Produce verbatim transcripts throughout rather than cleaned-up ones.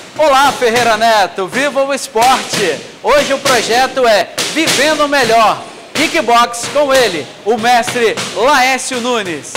Olá, Ferreira Neto, viva o esporte! Hoje o projeto é Vivendo Melhor, Kickbox com ele, o mestre Laécio Nunes.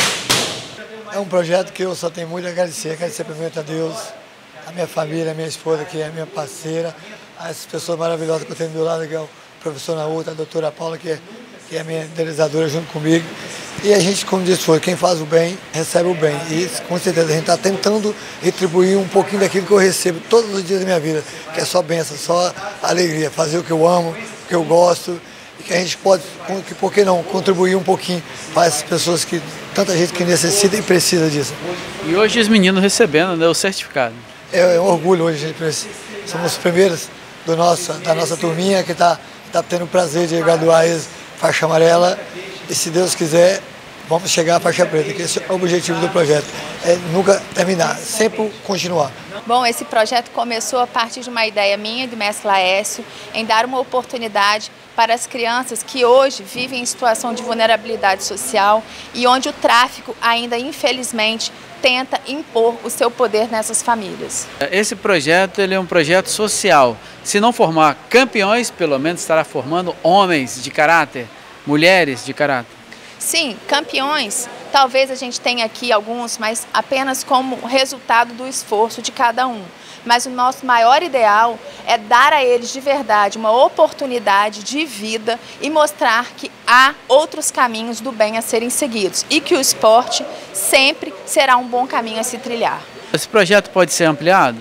É um projeto que eu só tenho muito a agradecer, agradecer primeiro a Deus, a minha família, a minha esposa, que é a minha parceira, as pessoas maravilhosas que eu tenho do meu lado, que é o professor Naúta, a doutora Paula, que é, que é a minha idealizadora junto comigo. E a gente, como disse, foi, quem faz o bem, recebe o bem. E com certeza a gente está tentando retribuir um pouquinho daquilo que eu recebo todos os dias da minha vida, que é só bênção, só alegria, fazer o que eu amo, o que eu gosto, e que a gente pode, por que não, contribuir um pouquinho para as pessoas que, tanta gente que necessita e precisa disso. E hoje os meninos recebendo, né, o certificado. É, é um orgulho hoje, gente, somos os primeiros do nosso, da nossa turminha que está tá tendo o prazer de graduar eles faixa amarela, e se Deus quiser, vamos chegar à faixa preta, que esse é o objetivo do projeto, é nunca terminar, sempre continuar. Bom, esse projeto começou a partir de uma ideia minha e do mestre Laécio em dar uma oportunidade para as crianças que hoje vivem em situação de vulnerabilidade social e onde o tráfico ainda, infelizmente, tenta impor o seu poder nessas famílias. Esse projeto ele é um projeto social. Se não formar campeões, pelo menos estará formando homens de caráter, mulheres de caráter. Sim, campeões, talvez a gente tenha aqui alguns, mas apenas como resultado do esforço de cada um. Mas o nosso maior ideal é dar a eles de verdade uma oportunidade de vida e mostrar que há outros caminhos do bem a serem seguidos e que o esporte sempre será um bom caminho a se trilhar. Esse projeto pode ser ampliado?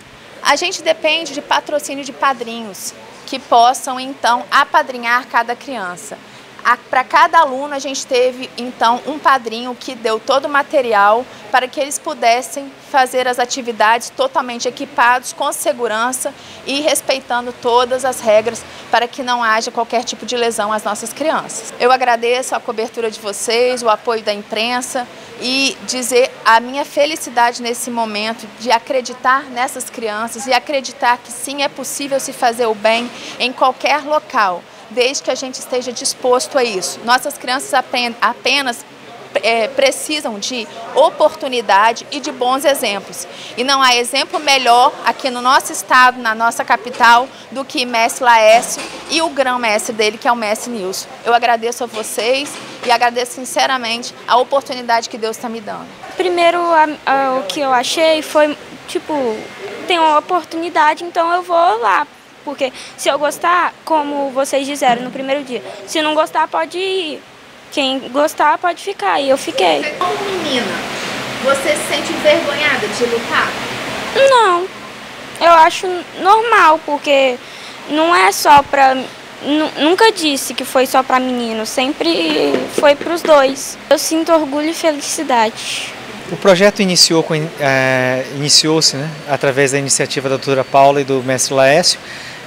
A gente depende de patrocínio de padrinhos que possam então apadrinhar cada criança. Para cada aluno a gente teve então um padrinho que deu todo o material para que eles pudessem fazer as atividades totalmente equipados, com segurança e respeitando todas as regras para que não haja qualquer tipo de lesão às nossas crianças. Eu agradeço a cobertura de vocês, o apoio da imprensa e dizer a minha felicidade nesse momento de acreditar nessas crianças e acreditar que sim, é possível se fazer o bem em qualquer local, desde que a gente esteja disposto a isso. Nossas crianças apenas é, precisam de oportunidade e de bons exemplos. E não há exemplo melhor aqui no nosso estado, na nossa capital, do que mestre Laécio e o grão-mestre dele, que é o mestre Nilson. Eu agradeço a vocês e agradeço sinceramente a oportunidade que Deus está me dando. Primeiro, a, a, o que eu achei foi, tipo, tem uma oportunidade, então eu vou lá. Porque se eu gostar, como vocês disseram no primeiro dia, se não gostar, pode ir. Quem gostar, pode ficar. E eu fiquei. Como menina, você se sente envergonhada de lutar? Não. Eu acho normal, porque não é só pra... Nunca disse que foi só pra menino, sempre foi pros dois. Eu sinto orgulho e felicidade. O projeto iniciou com, é, iniciou-se, né, através da iniciativa da doutora Paula e do mestre Laécio,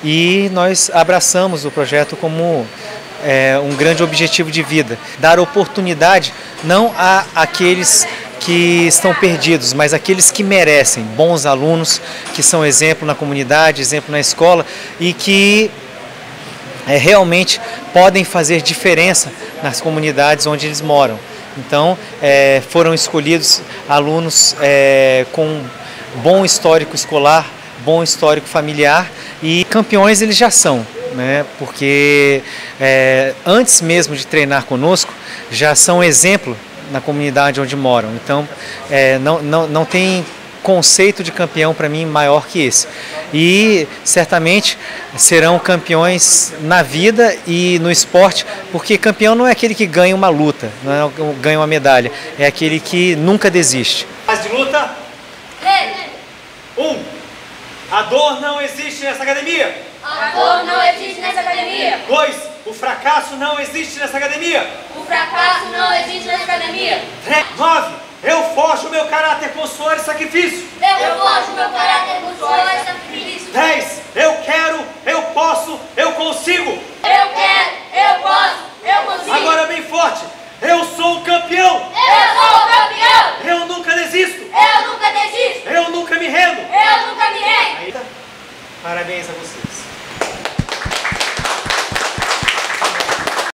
e nós abraçamos o projeto como é, um grande objetivo de vida, dar oportunidade não a aqueles que estão perdidos, mas aqueles que merecem, bons alunos, que são exemplo na comunidade, exemplo na escola e que é, realmente podem fazer diferença nas comunidades onde eles moram. Então, é, foram escolhidos alunos é, com bom histórico escolar, bom histórico familiar e campeões eles já são, né? Porque é, antes mesmo de treinar conosco, já são exemplo na comunidade onde moram. Então, é, não, não, não tem conceito de campeão para mim maior que esse. E certamente serão campeões na vida e no esporte, porque campeão não é aquele que ganha uma luta, não é que ganha uma medalha, é aquele que nunca desiste. Fase de luta? Um. A dor não existe nessa academia. A dor não existe nessa academia. Dois. O fracasso não existe nessa academia. O fracasso não existe nessa academia. Três. Nove. Eu forjo meu caráter com suor e sacrifício. Eu forjo meu caráter com suor e sacrifício. Dez. Eu quero, eu posso, eu consigo. Eu quero, eu posso, eu consigo. Agora bem forte.